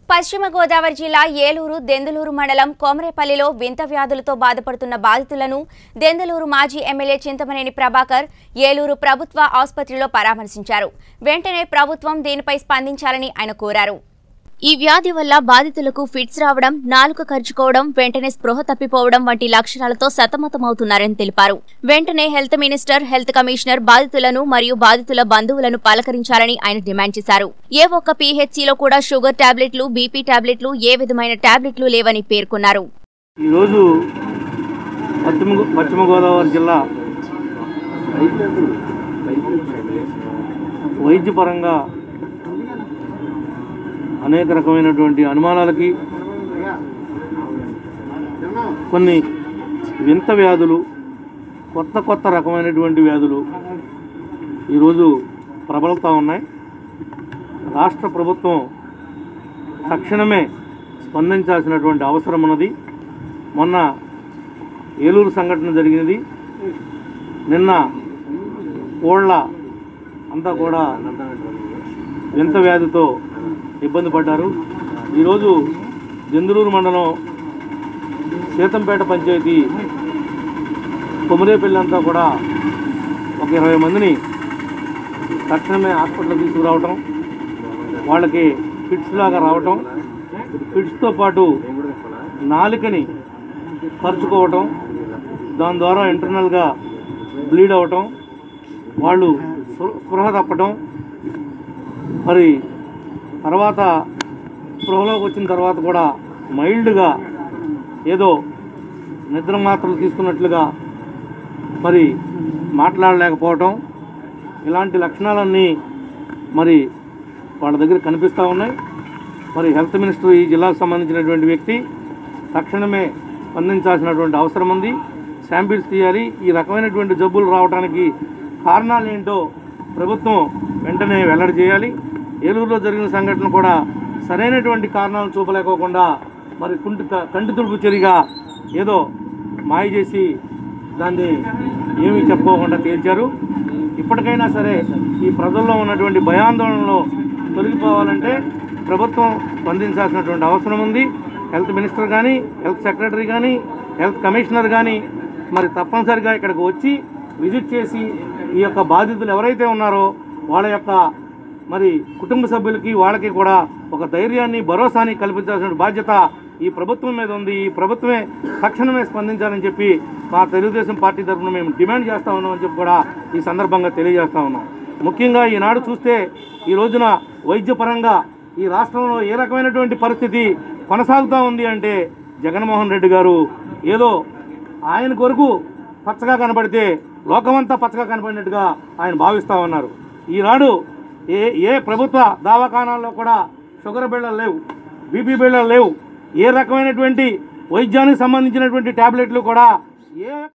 పశ్చిమ గోదావరి జిల్లా ఏలూరు దెందులూరు మండలం కోమరేపల్లిలో వింత వ్యాధులతో బాధపడుతున్న బాధితులను దెందులూరు మాజీ ఎమ్మెల్యే చింతమనేని ప్రభాకర్ ఏలూరు ప్రభుత్వ ఆసుపత్రిలో పరామర్శించారు. వెంటనే ప్రభుత్వం దీనిపై స్పందించాలని ఆయన కోరారు. ఈ వ్యాధి వల్ల బాధితులకు ఫిట్స్ రావడం, నాలుక ఖర్చుకోవడం, వెంటనే స్పృహ తప్పిపోవడం వంటి లక్షణాలతో సతమతమవుతున్నారని తెలిపారు. వెంటనే హెల్త్ మినిస్టర్, హెల్త్ కమిషనర్ బాధితులను మరియు బాధితుల బంధువులను పలకరించాలని ఆయన డిమాండ్ చేశారు. ఏ ఒక్క పీహెచ్సీలో కూడా షుగర్ టాబ్లెట్లు, బీపీ టాబ్లెట్లు, ఏ విధమైన టాబ్లెట్లు లేవని పేర్కొన్నారు. ఈరోజు పశ్చిమ గోదావరి జిల్లా వైద్యపరంగా అనేక రకమైనటువంటి అనుమానాలకి కొన్ని వింత వ్యాధులు, కొత్త రకమైనటువంటి వ్యాధులు ఈరోజు ప్రబలుతూ ఉన్నాయి. రాష్ట్ర ప్రభుత్వం తక్షణమే స్పందించాల్సినటువంటి అవసరం ఉన్నది. మొన్న ఏలూరు సంఘటన జరిగినది. నిన్న కోళ్ళ అంతా కూడా వింత వ్యాధితో ఇబ్బంది పడ్డారు. ఈరోజు దెందులూరు మండలం సీతంపేట పంచాయతీ కొమరేపల్లి అంతా కూడా ఒక 20 మందిని తక్షణమే హాస్పిటల్ తీసుకురావటం, వాళ్ళకి ఫిట్స్ లాగా రావటం, ఫిట్స్తో పాటు నాలుకని ఖర్చుకోవటం, దాని ద్వారా ఇంటర్నల్గా బ్లీడ్ అవ్వటం, వాళ్ళు స్పృహ తప్పటం, మరి తర్వాత స్పృహలోకి వచ్చిన తర్వాత కూడా మైల్డ్గా ఏదో నిద్ర మాత్రలు తీసుకున్నట్లుగా మరి మాట్లాడలేకపోవటం, ఇలాంటి లక్షణాలన్నీ మరి వాళ్ళ దగ్గర కనిపిస్తూ ఉన్నాయి. మరి హెల్త్ మినిస్టర్, ఈ జిల్లాకు సంబంధించినటువంటి వ్యక్తి తక్షణమే స్పందించాల్సినటువంటి అవసరం ఉంది. శాంపిల్స్ తీయాలి. ఈ రకమైనటువంటి జబ్బులు రావడానికి కారణాలు ఏంటో ప్రభుత్వం వెంటనే వెల్లడి చేయాలి. ఏలూరులో జరిగిన సంఘటన కూడా సరైనటువంటి కారణాలు చూపలేకోకుండా మరి కంటి తుడుపు చర్యగా ఏదో మాయ చేసి దాన్ని ఏమీ చెప్పుకోకుండా తేల్చారు. ఇప్పటికైనా సరే ఈ ప్రజల్లో ఉన్నటువంటి భయాందోళనలో తొలగిపోవాలంటే ప్రభుత్వం స్పందించాల్సినటువంటి అవసరం ఉంది. హెల్త్ మినిస్టర్ కానీ, హెల్త్ సెక్రటరీ కానీ, హెల్త్ కమిషనర్ కానీ మరి తప్పనిసరిగా ఇక్కడికి వచ్చి విజిట్ చేసి ఈ యొక్క బాధితులు ఎవరైతే ఉన్నారో వాళ్ళ యొక్క మరి కుటుంబ సభ్యులకి, వాళ్ళకి కూడా ఒక ధైర్యాన్ని, భరోసాని కల్పించాల్సిన బాధ్యత ఈ ప్రభుత్వం మీద ఉంది. ఈ ప్రభుత్వమే తక్షణమే స్పందించాలని చెప్పి మా తెలుగుదేశం పార్టీ తరఫున మేము డిమాండ్ చేస్తూ ఉన్నామని చెప్పి కూడా ఈ సందర్భంగా తెలియజేస్తూ ఉన్నాం. ముఖ్యంగా ఈనాడు చూస్తే ఈ రోజున వైద్యపరంగా ఈ రాష్ట్రంలో ఏ రకమైనటువంటి పరిస్థితి కొనసాగుతూ ఉంది అంటే జగన్మోహన్ రెడ్డి గారు ఏదో ఆయన కొరకు పచ్చగా కనబడితే లోకమంతా పచ్చగా కనబడినట్టుగా ఆయన భావిస్తూ ఉన్నారు. ఈనాడు ఏ ప్రభుత్వ దవాఖానాల్లో కూడా షుగర్ బిళ్ళలు లేవు, బీపీ బిళ్ళలు లేవు, ఏ రకమైనటువంటి వైద్యానికి సంబంధించినటువంటి ట్యాబ్లెట్లు కూడా ఏ